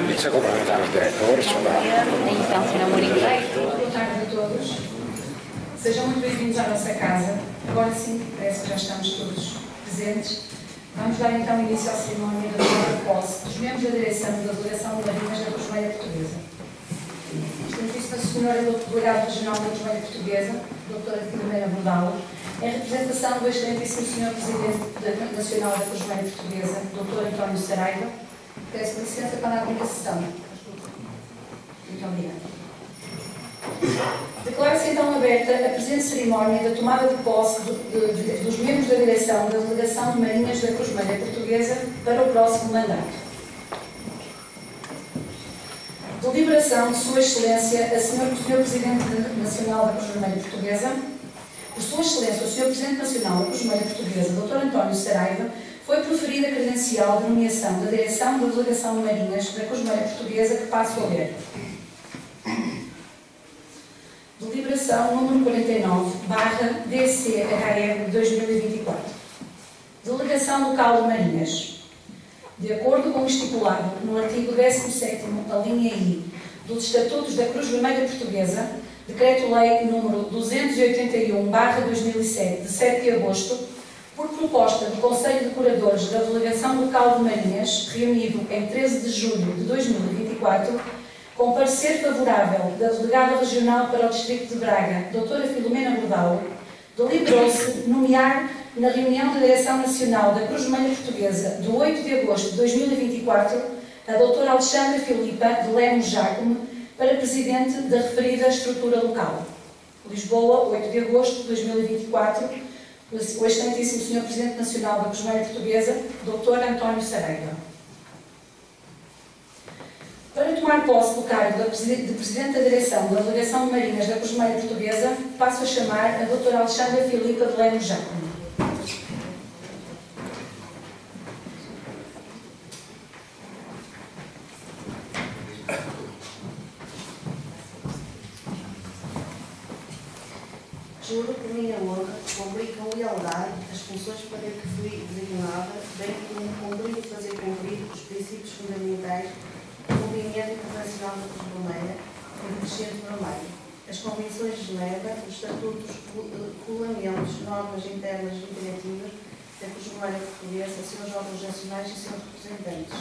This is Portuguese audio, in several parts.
Inizia a complementare il direttore. Então, Sra. Moreira. Boa tarde a todos. Sejam muito bem-vindos à nossa casa. Agora sim, parece que já estamos todos presentes. Vamos dar então início à cerimónia da tomada de posse dos membros da direção da Delegação de Marinhas da Cruz Vermelha Portuguesa. Excelentíssima Senhora Delegada Regional da Cruz Vermelha Portuguesa, Doutora Filomena Bordalo, em representação do Excelentíssimo Senhor Presidente Nacional da Cruz Vermelha Portuguesa, Dr. António Saraiva, peço licença para abrir a sessão. Muito obrigada. Declara-se então aberta a presente cerimónia da tomada de posse dos membros da direção da Delegação de Marinhas da Cruz Vermelha Portuguesa para o próximo mandato. Deliberação de Sua Excelência, a Sr. Presidente Nacional da Cruz Vermelha Portuguesa, por Sua Excelência, o Sr. Presidente Nacional da Cruz Vermelha Portuguesa, Dr. António Saraiva, foi proferida a credencial de nomeação da Direção da Delegação de Marinhas da Cruz Vermelha Portuguesa, que passo a ler. Deliberação número 49/DCHR 2024. Delegação Local de Marinhas. De acordo com o estipulado no artigo 17º, a linha I, dos Estatutos da Cruz Vermelha Portuguesa, Decreto-Lei número 281/2007, de 7 de agosto, por proposta do Conselho de Curadores da Delegação Local de Marinhas, reunido em 13 de julho de 2024, com parecer favorável da Delegada Regional para o Distrito de Braga, Doutora Filomena Bordalo, deliberou-se nomear na reunião da Direção Nacional da Cruz Vermelha Portuguesa, de 8 de agosto de 2024, a Doutora Alexandra Filipa de Lemos Jacome para Presidente da referida estrutura local. Lisboa, 8 de agosto de 2024, o Excelentíssimo Sr. Presidente Nacional da Cruz Vermelha Portuguesa, Dr. António Saraiva. Para tomar posse do cargo de Presidente da Direção da Delegação de Marinhas da Cruz Vermelha Portuguesa, passo a chamar a Doutora Alexandra Filipa de Lemos Jacome. Juro por minha honra cumprir com lealdade as funções para que fui designada, bem como cumprir e fazer cumprir os princípios fundamentais do Movimento Internacional da Cruz Vermelha e do Crescente Vermelho, as Convenções de Genebra, os Estatutos, regulamentos, normas internas e diretivas da Cruz Vermelha Portuguesa, seus órgãos nacionais e seus representantes.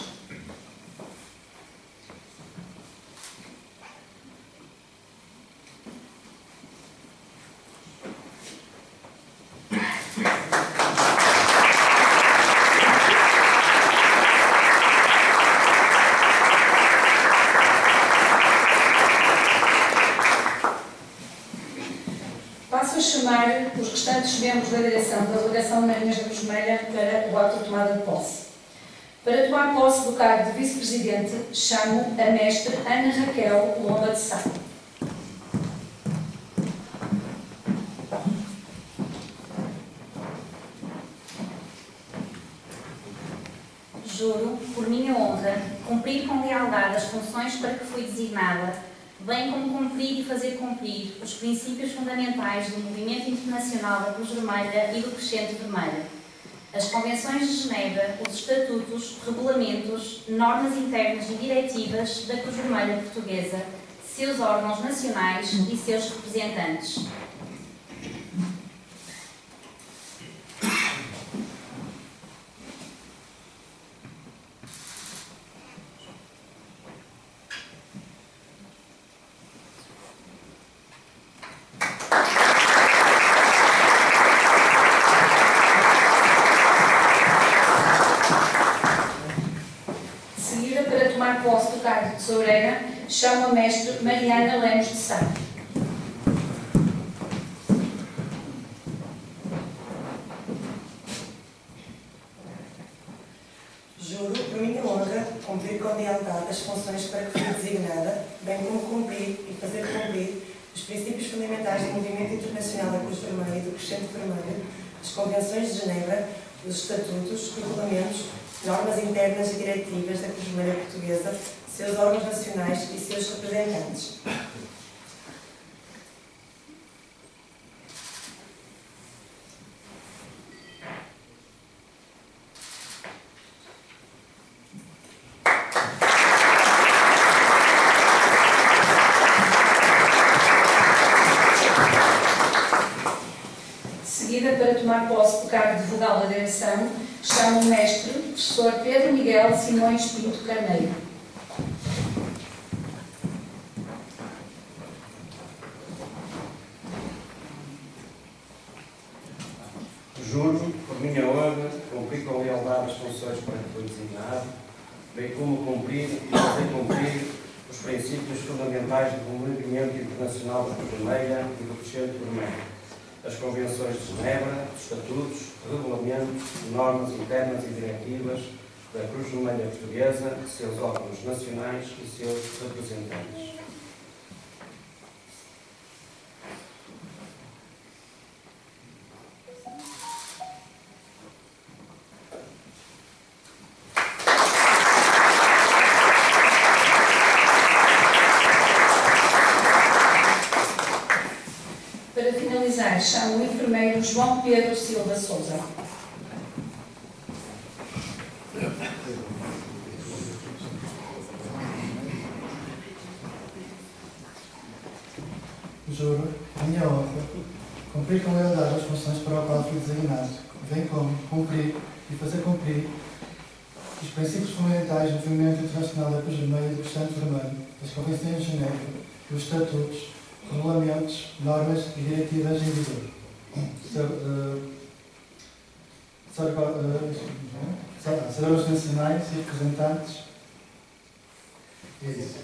Os restantes membros da direção da Delegação de Marinhas da Cruz Vermelha para o ato de tomada de posse. Para tomar posse do cargo de Vice-Presidente, chamo a Mestre Ana Raquel Lomba de Sá. Juro, por minha honra, cumprir com lealdade as funções para que fui designada, bem como cumprir e fazer cumprir os princípios fundamentais do Movimento Internacional da Cruz Vermelha e do Crescente Vermelho, as Convenções de Genebra, os Estatutos, regulamentos, normas internas e diretivas da Cruz Vermelha Portuguesa, seus órgãos nacionais e seus representantes. Tesoureira, chamo a Mestre Mariana Lemos de Sá. Juro, por minha honra, cumprir com lealdade as funções para que fui designada, bem como cumprir e fazer cumprir os princípios fundamentais do Movimento Internacional da Cruz Vermelha e do Crescente Vermelho, as Convenções de Genebra, os Estatutos, regulamentos, normas internas e diretivas da Cruz Vermelha Portuguesa, seus órgãos nacionais e seus representantes. cargo de vogal da direção, chamo o mestre, professor Pedro Miguel Simões Pinto Carneiro. Juro, por minha honra, cumprir com lealdade as funções para que fui designado, bem como cumprir e fazer cumprir os princípios fundamentais do Movimento Internacional da Cruz Vermelha e do Crescente Vermelho, as Convenções de Genebra, os Estatutos, Regulamentos, normas internas e diretivas da Cruz Vermelha Portuguesa, seus órgãos nacionais e seus representantes. Para finalizar, chamo o enfermeiro João Pedro Silva Souza. Juro, a minha honra, cumprir com lealdade as funções para o qual fui designado, bem como cumprir e fazer cumprir os princípios fundamentais do Movimento Internacional da Cruz Vermelha e do Crescente Vermelho, das Convenções de Genebra, dos Estatutos, Regulamentos, normas e diretivas em vigor. Cidadãos nacionais e representantes. É isso.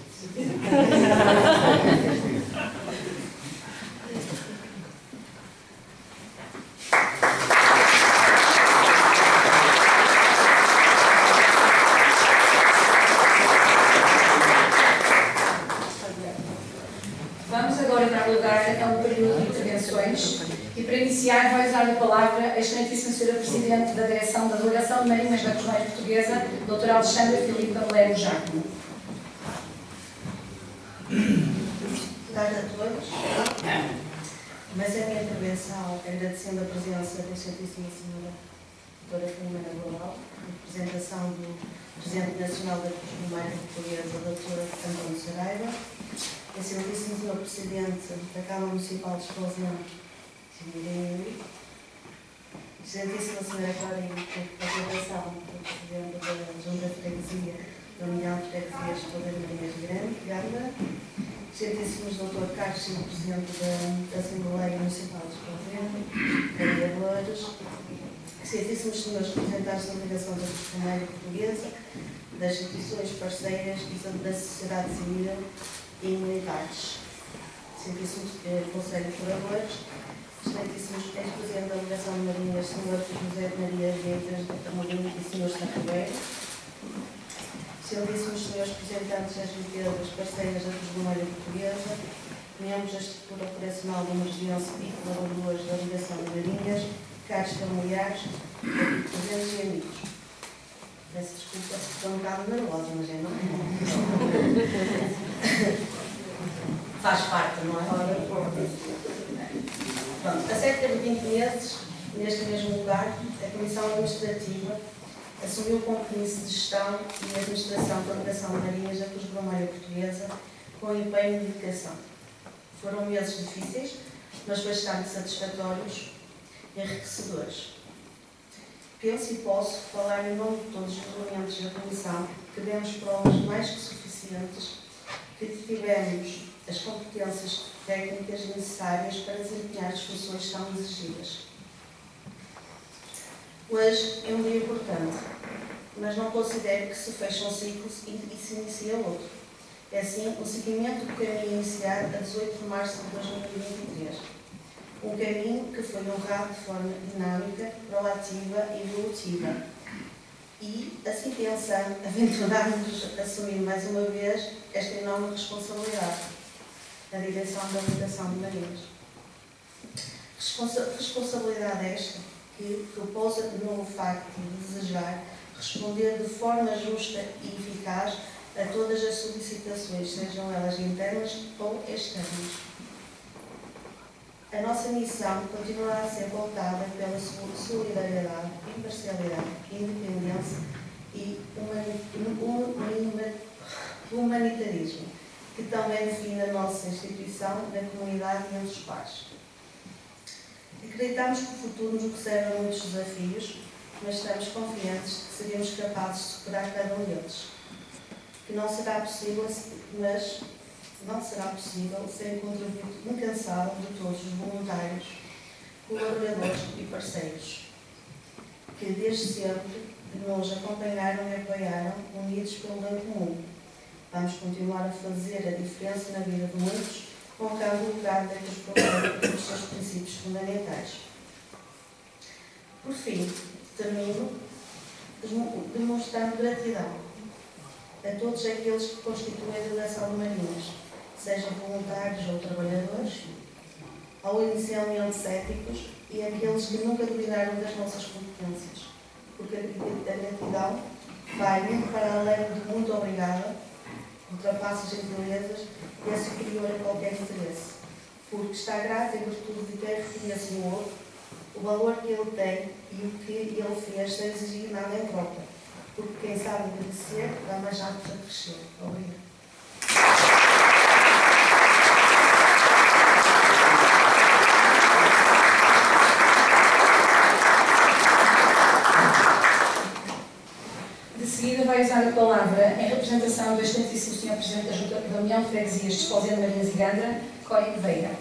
Vamos agora dar lugar a um período de intervenções e, para iniciar, vai usar a palavra a Excelentíssima Senhora Presidente da Direção da Delegação de Marinhas da Cruz Vermelha Portuguesa, Dra. Alexandra Filipe Valério Jácomo. Boa tarde a todos. Mas a minha intervenção, agradecendo a presença da Excelentíssima Senhora Doutora Filomena Global, representação do Presidente Nacional da Cruz Vermelha Portuguesa, Dr. António Saraiva, Excelentíssimo Senhor Presidente da Câmara Municipal de Esposena, Sr. Excelentíssima Senhora Clarinha, representação do Presidente da Junta de Freguesia da União de Freguesias de Todas as Marinhas de Gândara, Excelentíssimos Dr. Carlos Silva, Presidente da Assembleia Municipal de Esposena, vereadores, Excelentíssimos Senhores Representantes da Delegação da Cruz Vermelha Portuguesa, das instituições parceiras e da sociedade civil e militares, Excelentíssimos Conselho de Curadores, Excelentíssimos Ex-Presidente da Delegação de Marinhas, Sr. José Maria Vieiras de Tamorim e Sr. Sacabeiro, Excelentíssimos Senhores Representantes das empresas parceiras da Cruz Vermelha Portuguesa, membros da estrutura operacional de emergência e colaboradores da Delegação de Marinhas, caros familiares, presentes e amigos. Peço desculpa se estou um bocado nervosa, mas é não. Faz parte, não é? Pronto, há cerca de 20 meses, neste mesmo lugar, a Comissão Administrativa assumiu o compromisso de gestão e administração da Delegação de Marinhas da Cruz Vermelha Portuguesa com empenho e dedicação. Foram meses difíceis, mas bastante satisfatórios e enriquecedores. Penso e posso falar em nome de todos os elementos da Comissão que demos provas mais que suficientes que tivemos as competências técnicas necessárias para desempenhar as funções tão exigidas. Hoje é um dia importante, mas não considero que se feche um ciclo e se inicia outro. É sim o seguimento do caminho iniciado a 18 de março de 2023. Um caminho que foi honrado de forma dinâmica, proativa e evolutiva. E, assim pensando, aventurar-nos a assumir mais uma vez esta enorme responsabilidade, a direção da Delegação de Marinhas. Responsabilidade esta que repousa no facto de desejar responder de forma justa e eficaz a todas as solicitações, sejam elas internas ou externas. A nossa missão continuará a ser voltada pela solidariedade, imparcialidade, independência e humanitarismo, que também define a nossa instituição na comunidade e entre os pares. Acreditamos que o futuro nos reserva muitos desafios, mas estamos confiantes de que seremos capazes de superar cada um deles. Que não será possível, mas não será possível sem o contributo incansável de todos os voluntários, colaboradores e parceiros, que desde sempre nos acompanharam e apoiaram, unidos pelo bem comum. Vamos continuar a fazer a diferença na vida de muitos, colocando o lugar destes problemas dos seus princípios fundamentais. Por fim, termino demonstrando gratidão a todos aqueles que constituem a delegação de Marinhas, sejam voluntários ou trabalhadores, ou inicialmente céticos, e aqueles que nunca duvidaram das nossas competências, porque a gratidão vai muito para além de muito obrigada, ultrapassa as gentilezas e é superior a qualquer interesse, porque está grato em virtude de quem reconhece no outro o valor que ele tem e o que ele fez sem exigir nada em troca, porque quem sabe agradecer dá mais apto a crescer. Obrigada. De seguida vai usar a palavra em representação do excelentíssimo Sr. Presidente da Junta da União de Freguesias de Esposende, Marinhas e Gandra, Cónigo Veiga.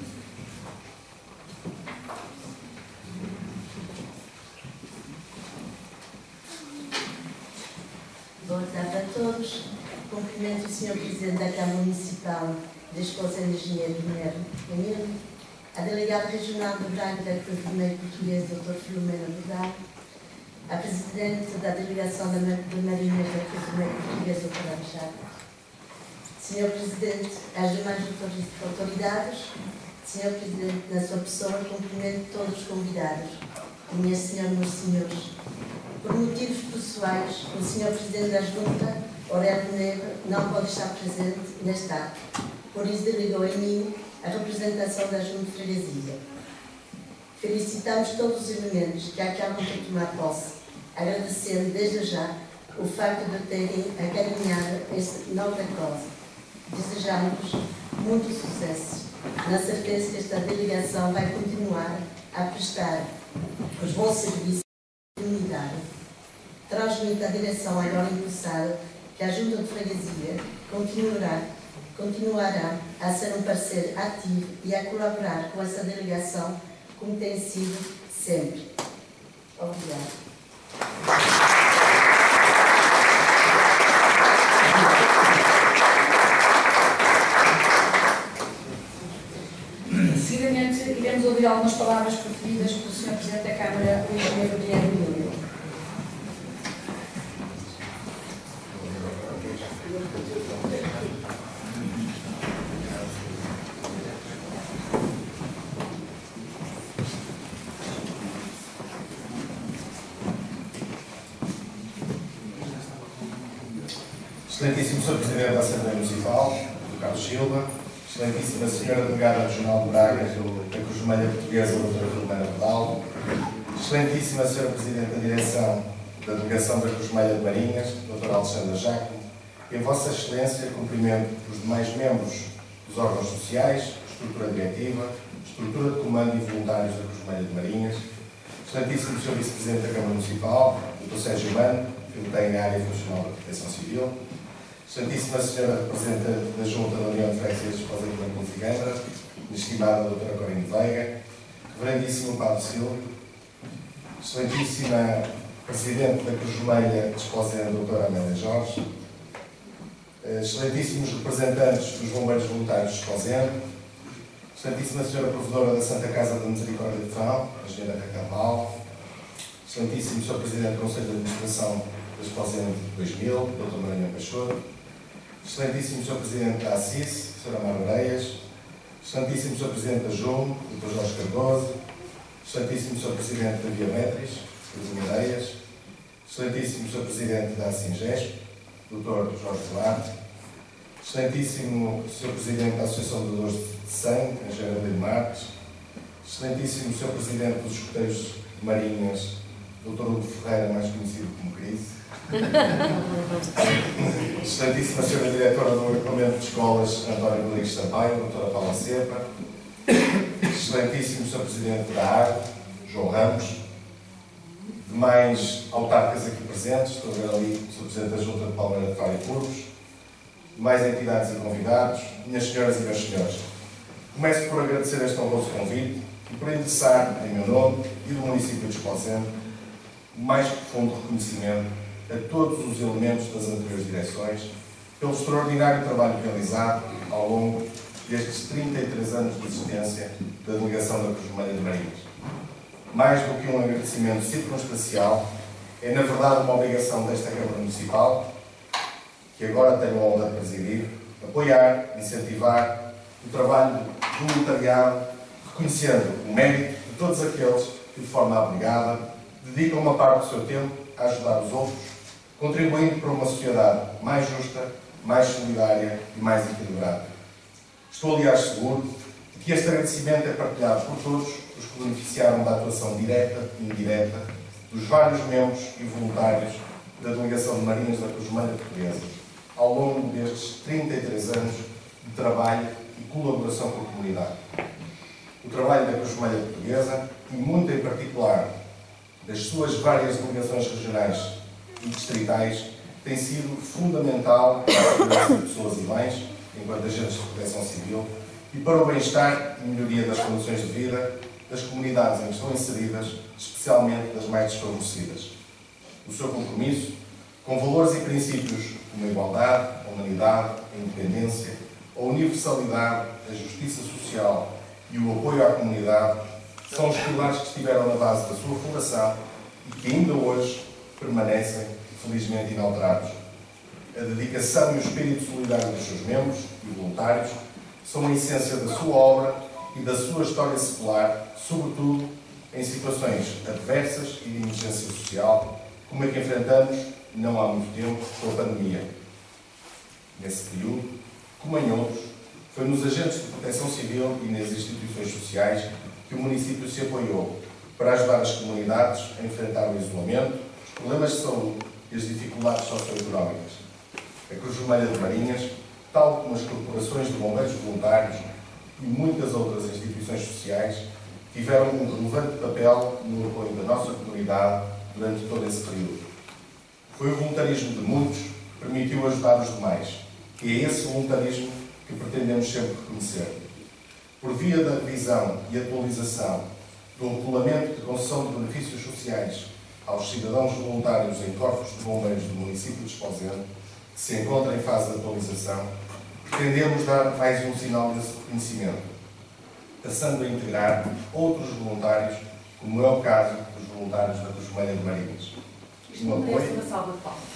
Boa tarde a todos. Cumprimento o Sr. Presidente da Câmara Municipal de Esposende, Engenheiro Guilherme Camilo, a Delegada Regional de Braga da Cruz Vermelho Português, Dr. Filomena Vidal, a Presidente da Delegação de Marinhas da Cruz Vermelho Português, Dr. Abjada, Sr. Presidente, as demais autoridades, Sr. Presidente, na sua pessoa, cumprimento todos os convidados, minhas senhoras e meus senhores. Por motivos pessoais, o Sr. Presidente da Junta, Aurélio Negro, não pode estar presente neste ato, por isso delegou em mim a representação da Junta de Freguesia. Felicitamos todos os elementos que acabam de tomar posse, agradecendo desde já o facto de terem acarinhado esta nova causa. Desejamos muito sucesso, na certeza que esta delegação vai continuar a prestar os bons serviços à comunidade. Transmite a direção agora interessada que a Junta de Freguesia continuará a ser um parceiro ativo e a colaborar com essa delegação como tem sido sempre. Obrigada. Seguidamente, iremos ouvir algumas palavras proferidas pelo Sr. Presidente da Câmara, o Engenheiro Guilherme Milho. Excelentíssimo Sr. Presidente da Assembleia Municipal, Dr. Carlos Silva, Excelentíssima Senhora Delegada Regional de Braga, da Cruz Vermelha Portuguesa, Dra. Filomena Vidal, Excelentíssima Senhora Presidente da Direção da Delegação da Cruz Vermelha de Marinhas, Dr. Alexandra Jacomo, e a Vossa Excelência, cumprimento os demais membros dos órgãos sociais, estrutura diretiva, estrutura de comando e voluntários da Cruz Vermelha de Marinhas, Excelentíssimo Sr. Vice-Presidente da Câmara Municipal, Dr. Sérgio Mano, que tem na área funcional da Proteção Civil, Excelentíssima Senhora Representante da Junta da União de Freguesias de Esposende, Marinhas e Gandra, estimada Dra. Cónigo Veiga, Reverendíssimo Padre Silvio, Excelentíssima Presidente da Cruz Vermelha de Esposende, Dra. Amélia Jorge, Excelentíssimos representantes dos Bombeiros Voluntários de Esposende, Excelentíssima Senhora Provedora da Santa Casa da Misericórdia de Fão, a Senhora Raquel Paulo, Excelentíssimo Sr. Presidente do Conselho de Administração da Esposende 2000, Dr. Maranhão Peixoto, Excelentíssimo Sr. Presidente da ACIS, Sra. Mara Areias, Excelentíssimo Sr. Presidente da JUM, Dr. Jorge Cardoso, Excelentíssimo Sr. Presidente da Biometris, Dr. Areias, Excelentíssimo Sr. Presidente da ACINGESP, Dr. Jorge Duarte, Excelentíssimo Sr. Presidente da Associação de Doadores de Sangue, Engenheiro Adelino Marques, Excelentíssimo Sr. Presidente dos Escoteiros de Marinhas, Dr. Hugo Ferreira, mais conhecido como Crise, Excelentíssima Sra. Diretora do Agrupamento de Escolas, António Rodrigues Sampaio, Dra. Paula Cepa, excelentíssimo Sr. Presidente da AGO, João Ramos, demais autarcas aqui presentes, estou a ver ali o Sr. Presidente da Junta de Palmeira de Faro e Curvos, demais entidades e convidados, minhas senhoras e meus senhores. Começo por agradecer este honroso convite e por endereçar, em meu nome e do município de Esposende, o mais profundo reconhecimento a todos os elementos das anteriores direções pelo extraordinário trabalho realizado ao longo destes 33 anos de existência da Delegação da Cruz Vermelha de Marinhas. Mais do que um agradecimento circunstancial, é na verdade uma obrigação desta Câmara Municipal, que agora tenho a honra de presidir, apoiar, incentivar o trabalho do voluntariado, reconhecendo o mérito de todos aqueles que, de forma abnegada, dedicam uma parte do seu tempo a ajudar os outros, contribuindo para uma sociedade mais justa, mais solidária e mais equilibrada. Estou, aliás, seguro de que este agradecimento é partilhado por todos os que beneficiaram da atuação direta e indireta dos vários membros e voluntários da Delegação de Marinhas da Cruz Vermelha Portuguesa, ao longo destes 33 anos de trabalho e colaboração com a comunidade. O trabalho da Cruz Vermelha Portuguesa, e muito em particular das suas várias delegações regionais e distritais, tem sido fundamental para a segurança de pessoas e bens, enquanto agentes de proteção civil, e para o bem-estar e melhoria das condições de vida das comunidades em que estão inseridas, especialmente das mais desfavorecidas. O seu compromisso com valores e princípios como a igualdade, a humanidade, a independência, a universalidade, a justiça social e o apoio à comunidade são os pilares que estiveram na base da sua fundação e que ainda hoje permanecem, felizmente, inalterados. A dedicação e o espírito solidário dos seus membros e voluntários são a essência da sua obra e da sua história secular, sobretudo em situações adversas e de emergência social, como a que enfrentamos não há muito tempo com a pandemia. Nesse período, como em outros, foi nos agentes de proteção civil e nas instituições sociais que o município se apoiou para ajudar as comunidades a enfrentar o isolamento, os problemas de saúde e as dificuldades socioeconómicas. A Cruz Vermelha de Marinhas, tal como as corporações de bombeiros voluntários e muitas outras instituições sociais, tiveram um relevante papel no apoio da nossa comunidade durante todo esse período. Foi o voluntarismo de muitos que permitiu ajudar os demais, e é esse voluntarismo que pretendemos sempre reconhecer. Por via da revisão e atualização do regulamento de concessão de benefícios sociais aos cidadãos voluntários em corpos de bombeiros do município de Esposende, que se encontra em fase de atualização, pretendemos dar mais um sinal desse reconhecimento, passando a integrar outros voluntários, como é o caso dos voluntários da Cruz Vermelha de Marinhas. Um apoio. Uma salva de palmas.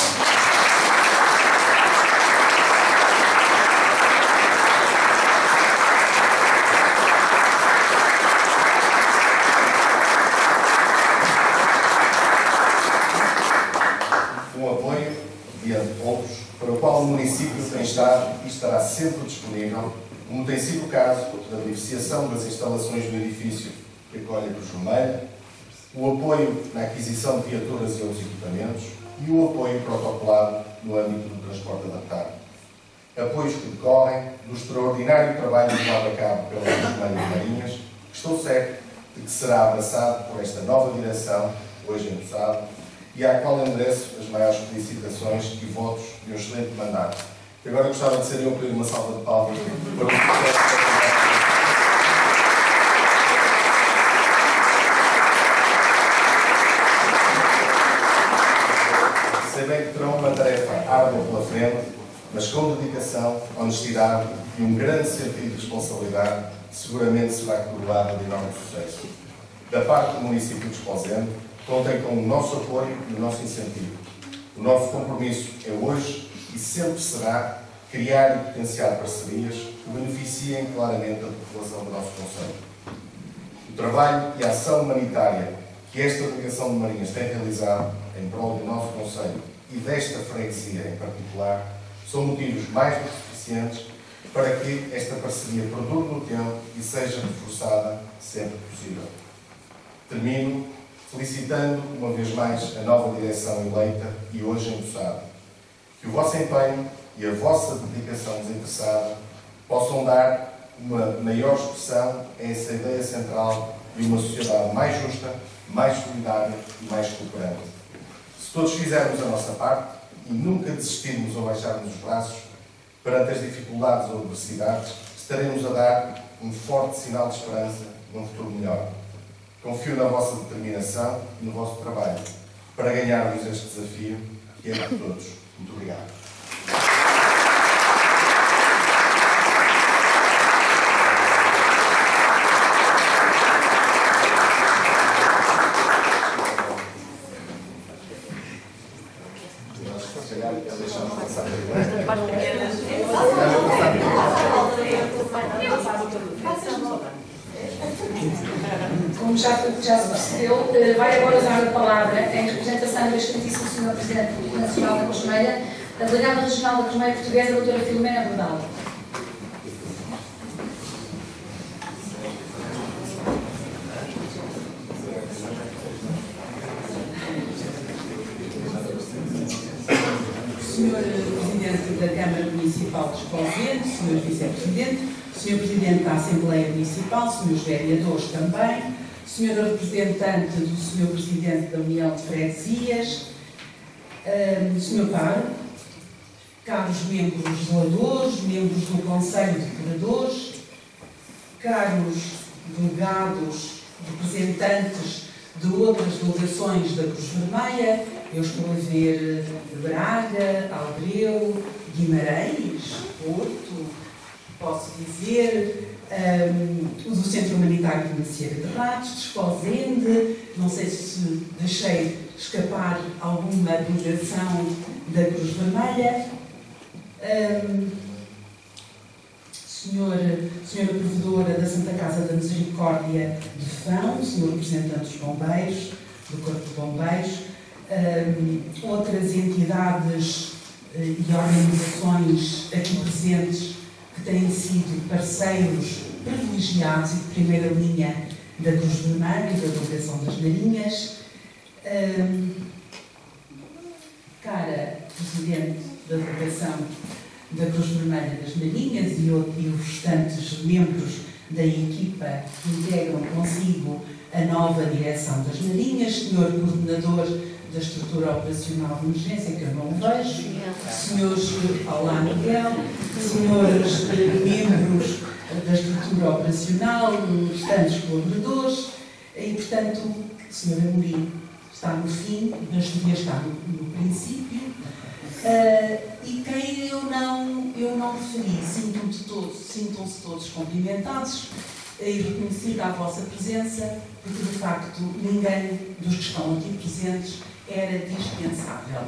Para o qual o município tem estado e estará sempre disponível, como tem sido o caso da beneficiação das instalações do edifício que acolhe a Cruz Vermelha, o apoio na aquisição de viaturas e outros equipamentos e o apoio protocolado no âmbito do transporte adaptado. Apoios que decorrem do extraordinário trabalho levado a cabo pela Cruz Vermelha de Marinhas, que estou certo de que será abraçado por esta nova direção, hoje empossada, e à qual endereço as maiores felicitações e votos de um excelente mandato. E agora gostava de ser eu a pedir uma salva de palmas para o processo. Sei bem que terão uma tarefa árdua pela frente, mas com dedicação, honestidade e um grande sentido de responsabilidade, seguramente será coroada de enorme sucesso. Da parte do município de Esposende, contem com o nosso apoio e o nosso incentivo. O nosso compromisso é hoje e sempre será criar e potenciar parcerias que beneficiem claramente a população do nosso concelho. O trabalho e a ação humanitária que esta Delegação de Marinhas tem realizado em prol do nosso concelho e desta freguesia em particular são motivos mais do que suficientes para que esta parceria perdure no tempo e seja reforçada sempre que possível. Termino felicitando uma vez mais a nova direção eleita e hoje empossada. Que o vosso empenho e a vossa dedicação desinteressada possam dar uma maior expressão a essa ideia central de uma sociedade mais justa, mais solidária e mais cooperante. Se todos fizermos a nossa parte e nunca desistirmos ou baixarmos os braços perante as dificuldades ou adversidades, estaremos a dar um forte sinal de esperança num futuro melhor. Confio na vossa determinação e no vosso trabalho para ganharmos este desafio que é de todos. Muito obrigado. Como já se percebeu, vai agora usar a palavra, em representação do excelentíssimo Sr. Presidente Nacional da Cruz Vermelha, a Delegada Regional da Cruz Vermelha Portuguesa, a doutora Filomena Bordal. Senhor Presidente da Câmara Municipal de Esposende, Senhor Vice-Presidente, Senhor Presidente da Assembleia Municipal, Senhores Vereadores também, Senhora Representante do Senhor Presidente da União de Freguesias, Senhor Paro, caros membros zeladores, membros do Conselho de Curadores, caros delegados, representantes de outras delegações da Cruz Vermelha, eu estou a ver Braga, Albreu, Guimarães, Porto, posso dizer, o do Centro Humanitário de Macieira de Ratos, de Esposende, não sei se deixei escapar alguma delegação da Cruz Vermelha. Senhora Provedora da Santa Casa da Misericórdia de Fão, Senhor Representante dos Bombeiros, do Corpo de Bombeiros, outras entidades e organizações aqui presentes que têm sido parceiros privilegiados e de primeira linha da Cruz Vermelha e da Delegação das Marinhas. Cara Presidente da Delegação da Cruz Vermelha das Marinhas e os restantes membros da equipa que integram consigo a nova direção das Marinhas, Senhor Coordenador da Estrutura Operacional de Emergência, que eu não vejo, Senhores Olá Miguel, Senhores membros da Estrutura Operacional, restantes colaboradores, e, portanto, Senhora Amorim está no fim, mas devia estar no princípio. E quem eu não referi, sintam-se todos cumprimentados e reconhecida a vossa presença, porque de facto ninguém dos que estão aqui presentes era dispensável.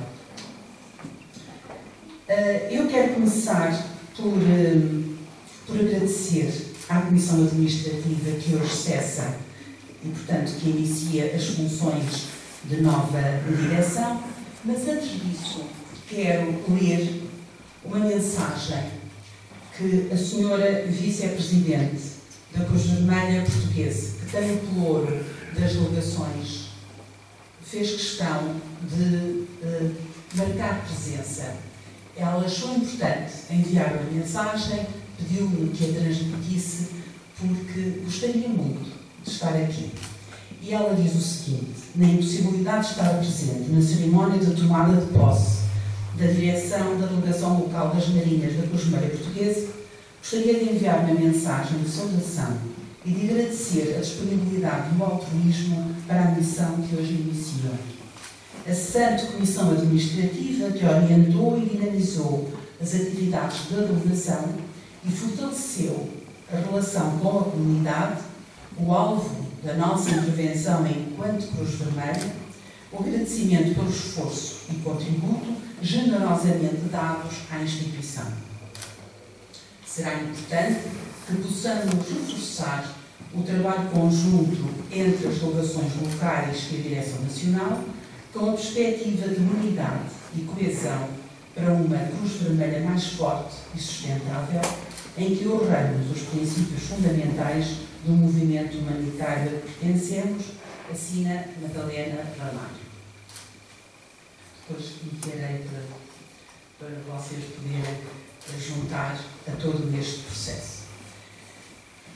Eu quero começar por agradecer à Comissão Administrativa que hoje cessa e, portanto, que inicia as funções de nova direção, mas antes disso quero ler uma mensagem que a senhora Vice-Presidente da Cruz Vermelha Portuguesa, que tem o pelouro das delegações, fez questão de marcar presença. Ela achou importante enviar uma mensagem, pediu-me que a transmitisse porque gostaria muito de estar aqui. E ela diz o seguinte: na impossibilidade de estar presente na cerimónia de tomada de posse da direção da Delegação Local das Marinhas da Cruz Vermelha Portuguesa, gostaria de enviar uma mensagem de saudação e de agradecer a disponibilidade e o altruísmo para a missão que hoje iniciam. A cessante Comissão Administrativa que orientou e dinamizou as atividades da delegação e fortaleceu a relação com a comunidade, o alvo da nossa intervenção enquanto Cruz Vermelha, o agradecimento pelo esforço e contributo generosamente dados à instituição. Será importante que possamos reforçar o trabalho conjunto entre as delegações locais e a Direção Nacional, com a perspectiva de unidade e coesão para uma Cruz Vermelha mais forte e sustentável, em que honramos os princípios fundamentais do movimento humanitário a que pertencemos, assina Madalena Ramalho. Depois enviarei para vocês poderem juntar a todo este processo.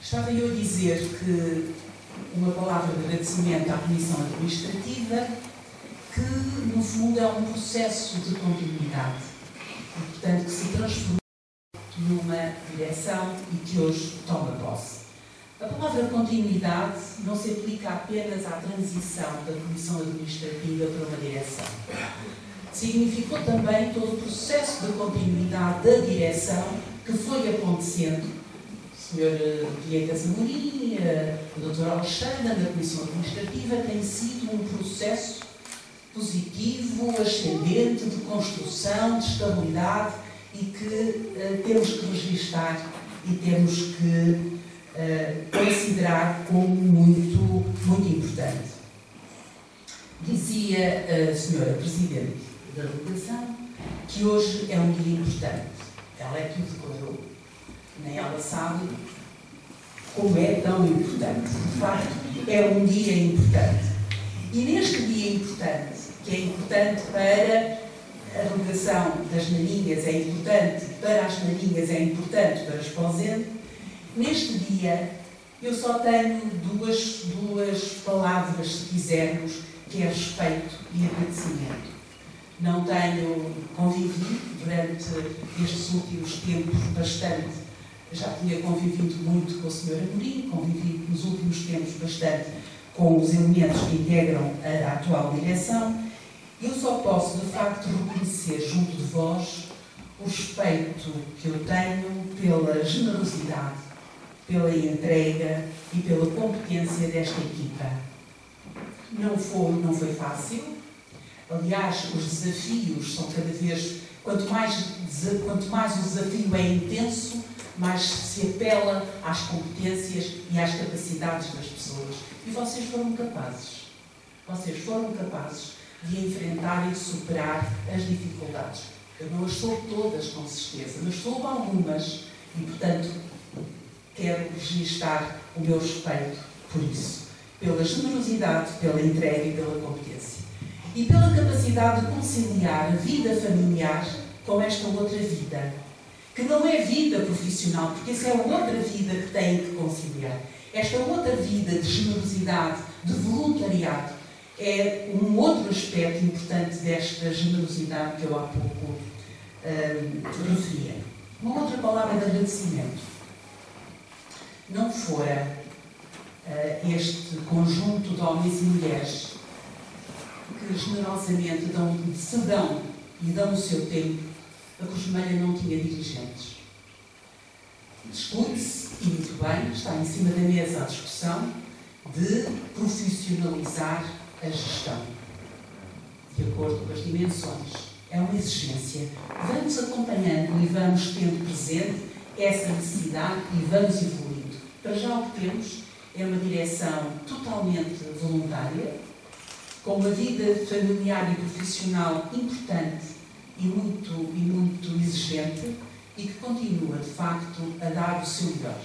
Estava eu a dizer que uma palavra de agradecimento à Comissão Administrativa, que no fundo é um processo de continuidade e, portanto, que se transformou numa direção e que hoje toma posse. A palavra continuidade não se aplica apenas à transição da Comissão Administrativa para uma direção. Significou também todo o processo de continuidade da direção que foi acontecendo. O Sr. Viegas Amorim, o Dr. Alexandre, na Comissão Administrativa, tem sido um processo positivo, ascendente, de construção, de estabilidade e que temos que registar e temos que considerar como muito, muito importante. Dizia a Sra. Presidente da Delegação que hoje é um dia importante. Ela é que o declarou. Nem ela sabe como é tão importante. De facto, é um dia importante. E neste dia importante, que é importante para a delegação das Marinhas, é importante para as Marinhas, é importante para os Esposende, neste dia eu só tenho duas palavras, se quisermos, que é respeito e agradecimento. Não tenho convivido durante estes últimos tempos bastante, já tinha convivido muito com o Sr. Amorim, convivi nos últimos tempos bastante com os elementos que integram a atual direção. Eu só posso, de facto, reconhecer junto de vós o respeito que eu tenho pela generosidade, pela entrega e pela competência desta equipa. Não foi fácil. Aliás, os desafios são cada vez... Quanto mais o desafio é intenso, mais se apela às competências e às capacidades das pessoas. E vocês foram capazes. Vocês foram capazes de enfrentar e de superar as dificuldades. Eu não as soube todas, com certeza, mas soube algumas e, portanto, quero registar o meu respeito por isso, pela generosidade, pela entrega e pela competência. E pela capacidade de conciliar a vida familiar com esta outra vida, que não é vida profissional, porque essa é a outra vida que têm que conciliar. Esta outra vida de generosidade, de voluntariado, é um outro aspecto importante desta generosidade que eu há pouco referia. Uma outra palavra de agradecimento. Não fora este conjunto de homens e mulheres que generosamente se dão e dão o seu tempo, a Cruz Vermelha não tinha dirigentes. Discute-se, e muito bem, está em cima da mesa a discussão de profissionalizar a gestão, de acordo com as dimensões. É uma exigência. Vamos acompanhando e vamos tendo presente essa necessidade e vamos evoluindo. Para já o que temos é uma direção totalmente voluntária, com uma vida familiar e profissional importante e muito exigente e que continua, de facto, a dar o seu melhor.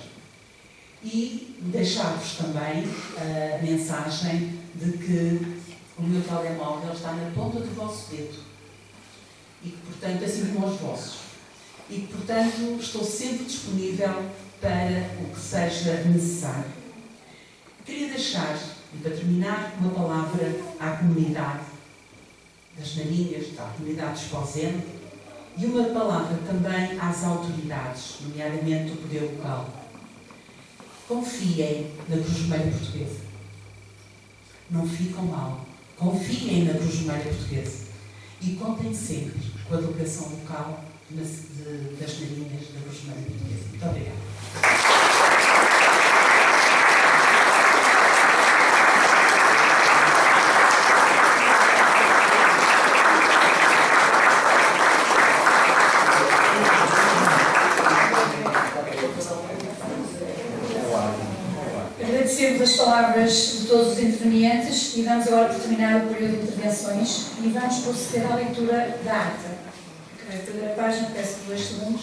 E deixar-vos também a mensagem de que o meu telemóvel está na ponta do vosso dedo e que, portanto, assim como os vossos. E que, portanto, estou sempre disponível para o que seja necessário. Queria deixar, e para terminar, uma palavra à comunidade das Marinhas, à comunidade de Esposende, e uma palavra também às autoridades, nomeadamente do poder local. Confiem na Cruz Vermelha Portuguesa. Não ficam mal. Confiem na Cruz Vermelha Portuguesa. E contem sempre com a delegação local das Marinhas da Cruz Vermelha Portuguesa. Muito obrigada. Agradecemos as palavras de todos os intervenientes e damos agora por terminado o período de intervenções e vamos proceder à leitura da ata. A primeira página, peço 2 segundos.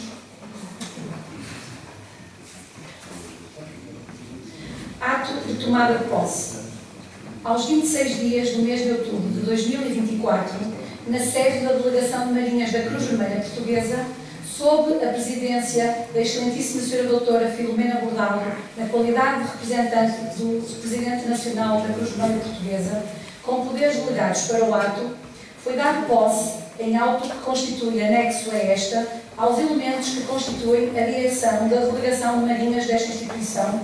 Ato de tomada de posse. Aos 26 dias do mês de outubro de 2024, na sede da Delegação de Marinhas da Cruz Vermelha Portuguesa, sob a presidência da excelentíssima Sra. Doutora Filomena Bordalo, na qualidade de representante do Presidente Nacional da Cruz Vermelha Portuguesa, com poderes delegados para o ato, foi dado posse, em auto que constitui anexo a esta, aos elementos que constituem a direção da Delegação de Marinhas desta instituição,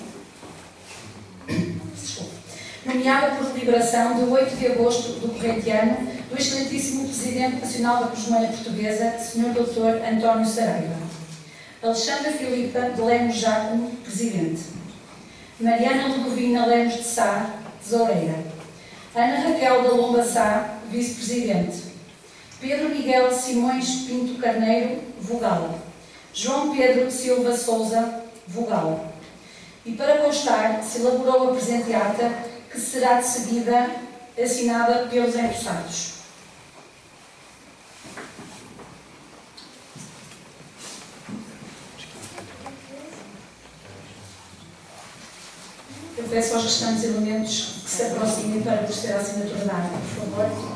nomeada por deliberação de 8 de agosto do corrente ano do excelentíssimo Presidente Nacional da Cruz Vermelha Portuguesa, Sr. Dr. António Saraiva. Alexandra Filipa de Lemos Jácomo, Presidente. Mariana Ludovina Lemos de Sá, Tesoureira. Ana Raquel da Lomba Sá, Vice-Presidente. Pedro Miguel Simões Pinto Carneiro, Vogal. João Pedro Silva Souza, Vogal. E para constar, se elaborou a presente ata, que será de seguida assinada pelos empossados. Eu peço aos restantes elementos que se aproximem para proceder à assinatura da ata, por favor.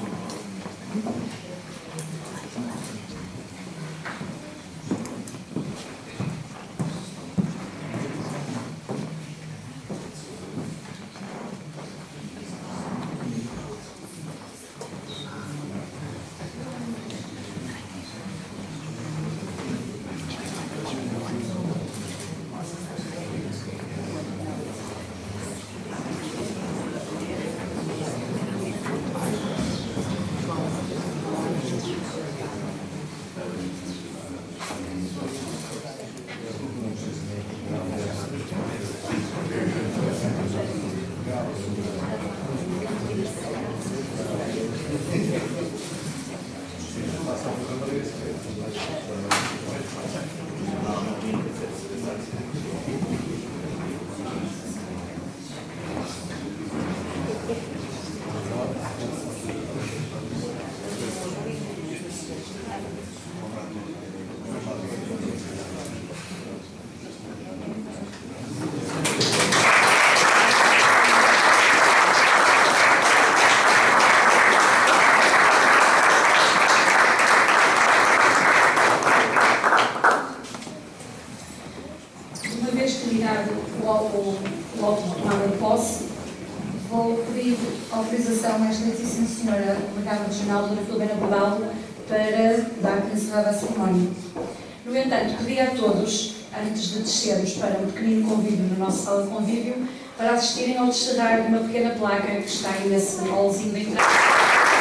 Autorização à excelentíssima senhora delegada regional, Dra. Filomena Bordalo, para dar por encerrada a cerimónia. No entanto, pedi a todos, antes de descermos para um pequenino convívio na nossa sala de convívio, para assistirem ao descerrar de uma pequena placa que está aí nesse hallzinho da entrada.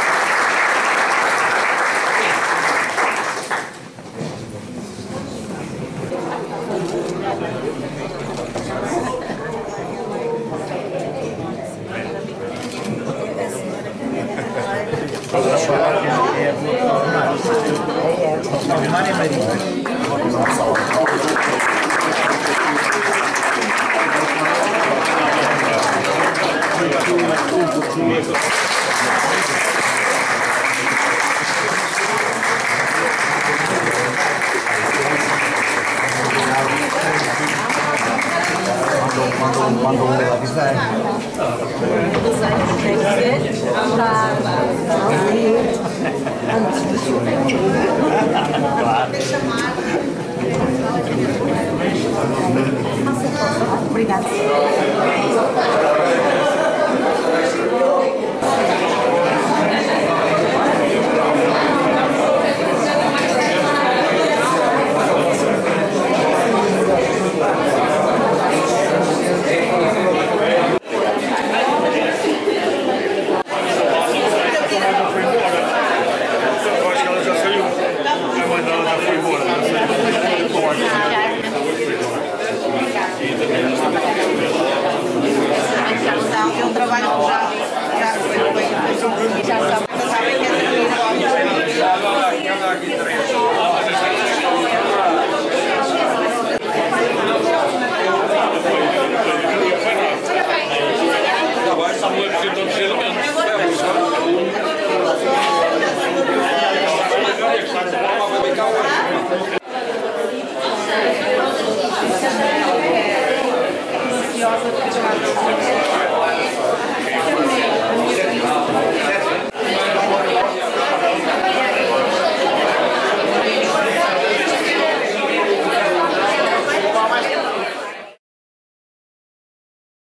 Mandou avisar. Obrigada. Eu trabalho já sabem que é